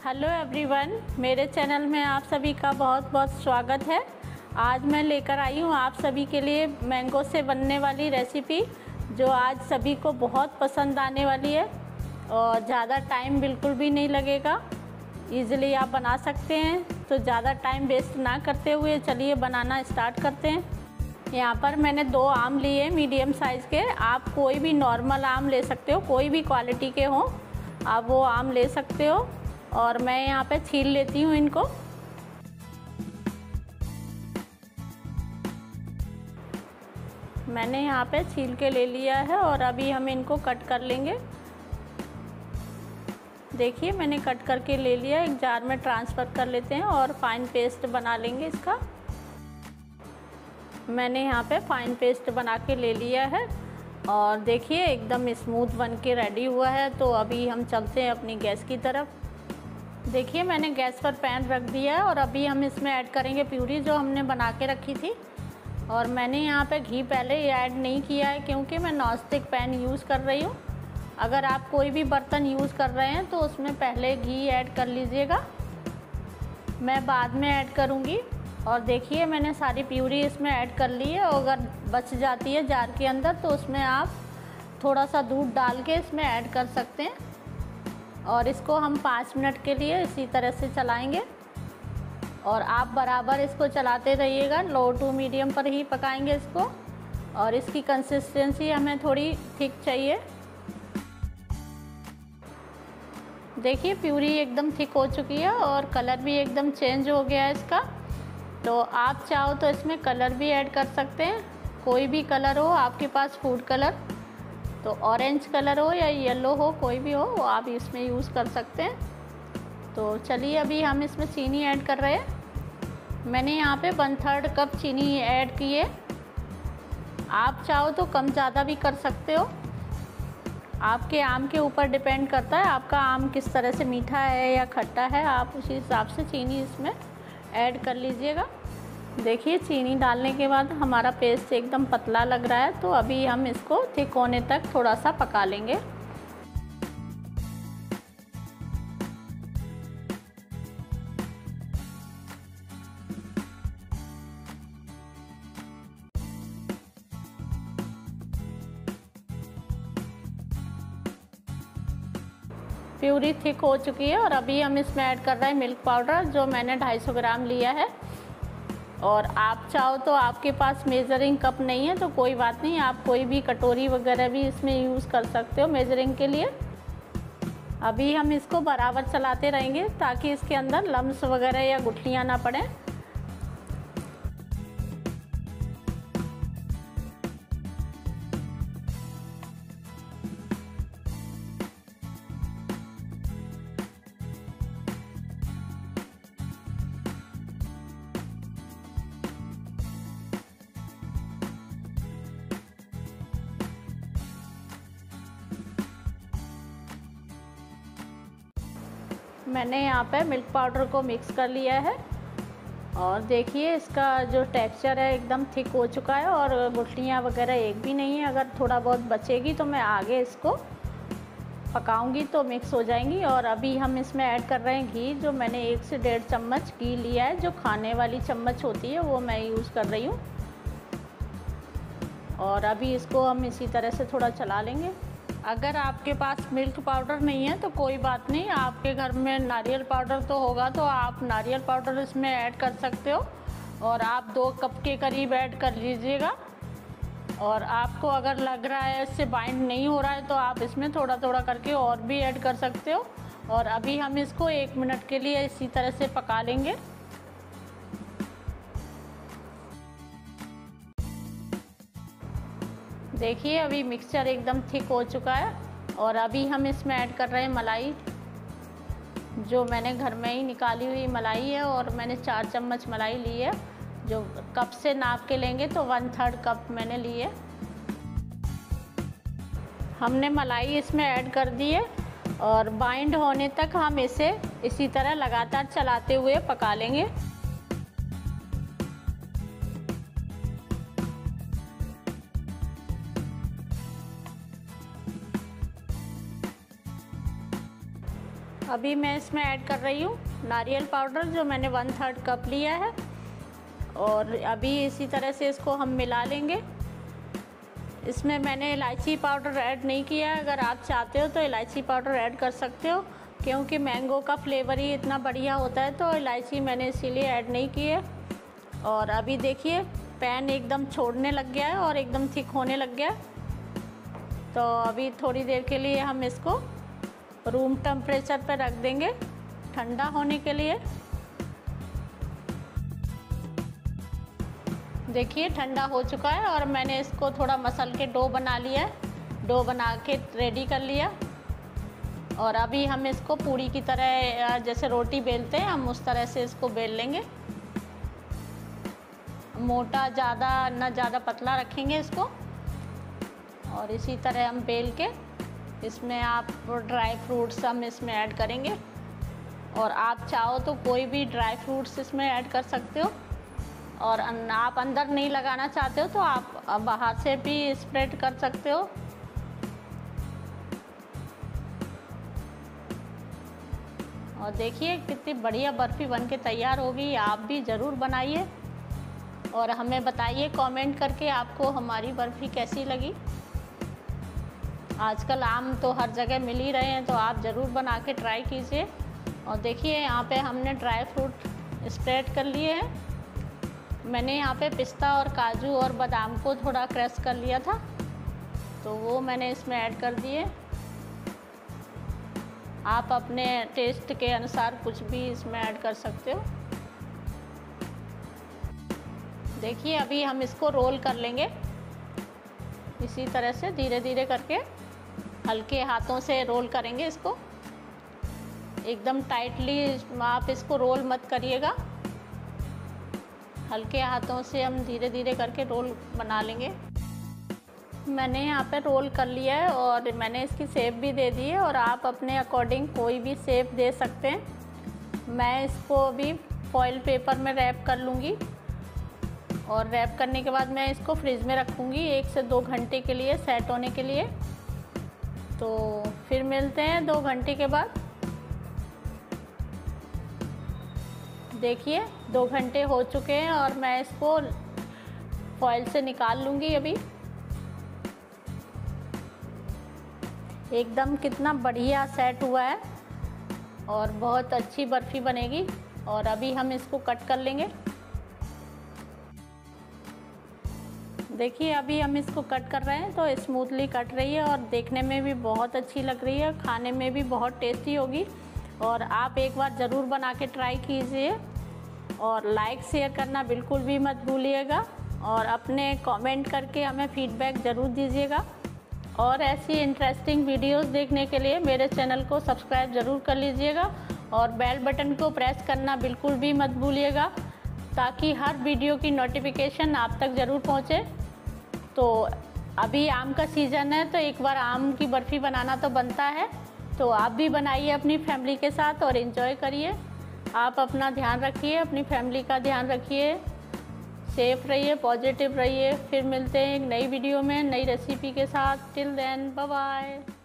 Hello everyone, मेरे channel में आप सभी का बहुत बहुत स्वागत है। आज मैं लेकर आई हूँ आप सभी के लिए मैंगो से बनने वाली रेसिपी, जो आज सभी को बहुत पसंद आने वाली है और ज़्यादा टाइम बिल्कुल भी नहीं लगेगा। इजीली आप बना सकते हैं, तो ज़्यादा टाइम वेस्ट ना करते हुए चलिए बनाना स्टार्ट करते हैं। यहाँ पर मैंने 2 आम लिए मीडियम साइज़ के। आप कोई भी नॉर्मल आम ले सकते हो, कोई भी क्वालिटी के हों आप वो आम ले सकते हो। और मैं यहाँ पे छील लेती हूँ इनको। मैंने यहाँ पे छील के ले लिया है और अभी हम इनको कट कर लेंगे। देखिए मैंने कट करके ले लिया, एक जार में ट्रांसफ़र कर लेते हैं और फाइन पेस्ट बना लेंगे इसका। मैंने यहाँ पे फाइन पेस्ट बना के ले लिया है और देखिए एकदम स्मूथ बन के रेडी हुआ है। तो अभी हम चलते हैं अपनी गैस की तरफ। देखिए मैंने गैस पर पैन रख दिया है और अभी हम इसमें ऐड करेंगे प्यूरी जो हमने बना के रखी थी। और मैंने यहाँ पे घी पहले ऐड नहीं किया है क्योंकि मैं नॉनस्टिक पैन यूज़ कर रही हूँ। अगर आप कोई भी बर्तन यूज़ कर रहे हैं तो उसमें पहले घी ऐड कर लीजिएगा, मैं बाद में ऐड करूँगी। और देखिए मैंने सारी प्यूरी इसमें ऐड कर ली है। और अगर बच जाती है जार के अंदर तो उसमें आप थोड़ा सा दूध डाल के इसमें ऐड कर सकते हैं। और इसको हम 5 मिनट के लिए इसी तरह से चलाएंगे और आप बराबर इसको चलाते रहिएगा। लो टू मीडियम पर ही पकाएंगे इसको। और इसकी कंसिस्टेंसी हमें थोड़ी थिक चाहिए। देखिए प्यूरी एकदम थिक हो चुकी है और कलर भी एकदम चेंज हो गया है इसका। तो आप चाहो तो इसमें कलर भी ऐड कर सकते हैं, कोई भी कलर हो आपके पास, फूड कलर, तो ऑरेंज कलर हो या येलो हो, कोई भी हो वो आप इसमें यूज़ कर सकते हैं। तो चलिए अभी हम इसमें चीनी ऐड कर रहे हैं। मैंने यहाँ पे 1/3 कप चीनी ऐड की है। आप चाहो तो कम ज़्यादा भी कर सकते हो, आपके आम के ऊपर डिपेंड करता है आपका आम किस तरह से मीठा है या खट्टा है, आप उसी हिसाब से चीनी इसमें ऐड कर लीजिएगा। देखिए चीनी डालने के बाद हमारा पेस्ट एकदम पतला लग रहा है, तो अभी हम इसको थिक होने तक थोड़ा सा पका लेंगे। प्यूरी थिक हो चुकी है और अभी हम इसमें ऐड कर रहे हैं मिल्क पाउडर, जो मैंने 250 ग्राम लिया है। और आप चाहो तो आपके पास मेज़रिंग कप नहीं है तो कोई बात नहीं, आप कोई भी कटोरी वगैरह भी इसमें यूज़ कर सकते हो मेज़रिंग के लिए। अभी हम इसको बराबर चलाते रहेंगे ताकि इसके अंदर लम्स वगैरह या गुठलियाँ ना पड़ें। मैंने यहाँ पे मिल्क पाउडर को मिक्स कर लिया है और देखिए इसका जो टेक्सचर है एकदम थिक हो चुका है और गुठलियाँ वगैरह एक भी नहीं है। अगर थोड़ा बहुत बचेगी तो मैं आगे इसको पकाऊंगी तो मिक्स हो जाएंगी। और अभी हम इसमें ऐड कर रहे हैं घी, जो मैंने 1 से 1.5 चम्मच घी लिया है, जो खाने वाली चम्मच होती है वो मैं यूज़ कर रही हूँ। और अभी इसको हम इसी तरह से थोड़ा चला लेंगे। अगर आपके पास मिल्क पाउडर नहीं है तो कोई बात नहीं, आपके घर में नारियल पाउडर तो होगा, तो आप नारियल पाउडर इसमें ऐड कर सकते हो। और आप 2 कप के करीब ऐड कर लीजिएगा। और आपको अगर लग रहा है इससे बाइंड नहीं हो रहा है तो आप इसमें थोड़ा थोड़ा करके और भी ऐड कर सकते हो। और अभी हम इसको 1 मिनट के लिए इसी तरह से पका लेंगे। देखिए अभी मिक्सचर एकदम थिक हो चुका है और अभी हम इसमें ऐड कर रहे हैं मलाई, जो मैंने घर में ही निकाली हुई मलाई है। और मैंने 4 चम्मच मलाई ली है, जो कप से नाप के लेंगे तो 1/3 कप मैंने ली है। हमने मलाई इसमें ऐड कर दी है और बाइंड होने तक हम इसे इसी तरह लगातार चलाते हुए पका लेंगे। अभी मैं इसमें ऐड कर रही हूँ नारियल पाउडर, जो मैंने 1/3 कप लिया है। और अभी इसी तरह से इसको हम मिला लेंगे। इसमें मैंने इलायची पाउडर ऐड नहीं किया है। अगर आप चाहते हो तो इलायची पाउडर ऐड कर सकते हो, क्योंकि मैंगो का फ्लेवर ही इतना बढ़िया होता है, तो इलायची मैंने इसीलिए ऐड नहीं की है। और अभी देखिए पैन एकदम छोड़ने लग गया है और एकदम थिक होने लग गया है। तो अभी थोड़ी देर के लिए हम इसको रूम टेम्परेचर पर रख देंगे ठंडा होने के लिए। देखिए ठंडा हो चुका है और मैंने इसको थोड़ा मसल के डो बना लिया है। डो बना के रेडी कर लिया। और अभी हम इसको पूरी की तरह, जैसे रोटी बेलते हैं हम उस तरह से इसको बेल लेंगे। मोटा ज़्यादा ना ज़्यादा पतला रखेंगे इसको। और इसी तरह हम बेल के इसमें आप ड्राई फ्रूट्स हम इसमें ऐड करेंगे। और आप चाहो तो कोई भी ड्राई फ्रूट्स इसमें ऐड कर सकते हो। और आप अंदर नहीं लगाना चाहते हो तो आप बाहर से भी स्प्रेड कर सकते हो। और देखिए कितनी बढ़िया बर्फ़ी बनके तैयार होगी। आप भी ज़रूर बनाइए और हमें बताइए कमेंट करके आपको हमारी बर्फ़ी कैसी लगी। आजकल आम तो हर जगह मिल ही रहे हैं, तो आप ज़रूर बना के ट्राई कीजिए। और देखिए यहाँ पे हमने ड्राई फ्रूट स्प्रेड कर लिए हैं। मैंने यहाँ पे पिस्ता और काजू और बादाम को थोड़ा क्रश कर लिया था, तो वो मैंने इसमें ऐड कर दिए। आप अपने टेस्ट के अनुसार कुछ भी इसमें ऐड कर सकते हो। देखिए अभी हम इसको रोल कर लेंगे इसी तरह से, धीरे धीरे करके हल्के हाथों से रोल करेंगे इसको। एकदम टाइटली आप इसको रोल मत करिएगा, हल्के हाथों से हम धीरे धीरे करके रोल बना लेंगे। मैंने यहाँ पे रोल कर लिया है और मैंने इसकी शेप भी दे दी है। और आप अपने अकॉर्डिंग कोई भी शेप दे सकते हैं। मैं इसको अभी फॉइल पेपर में रैप कर लूँगी और रैप करने के बाद मैं इसको फ्रिज में रखूँगी 1 से 2 घंटे के लिए सेट होने के लिए। तो फिर मिलते हैं 2 घंटे के बाद। देखिए 2 घंटे हो चुके हैं और मैं इसको फॉइल से निकाल लूँगी अभी। एकदम कितना बढ़िया सेट हुआ है और बहुत अच्छी बर्फ़ी बनेगी। और अभी हम इसको कट कर लेंगे। देखिए अभी हम इसको कट कर रहे हैं तो स्मूथली कट रही है और देखने में भी बहुत अच्छी लग रही है, खाने में भी बहुत टेस्टी होगी। और आप एक बार ज़रूर बना के ट्राई कीजिए और लाइक शेयर करना बिल्कुल भी मत भूलिएगा। और अपने कमेंट करके हमें फीडबैक ज़रूर दीजिएगा। और ऐसी इंटरेस्टिंग वीडियोस देखने के लिए मेरे चैनल को सब्सक्राइब ज़रूर कर लीजिएगा और बेल बटन को प्रेस करना बिल्कुल भी मत भूलिएगा, ताकि हर वीडियो की नोटिफिकेशन आप तक ज़रूर पहुँचे। तो अभी आम का सीज़न है, तो एक बार आम की बर्फ़ी बनाना तो बनता है। तो आप भी बनाइए अपनी फैमिली के साथ और एंजॉय करिए। आप अपना ध्यान रखिए, अपनी फैमिली का ध्यान रखिए, सेफ रहिए, पॉजिटिव रहिए। फिर मिलते हैं एक नई वीडियो में नई रेसिपी के साथ। Till then bye bye.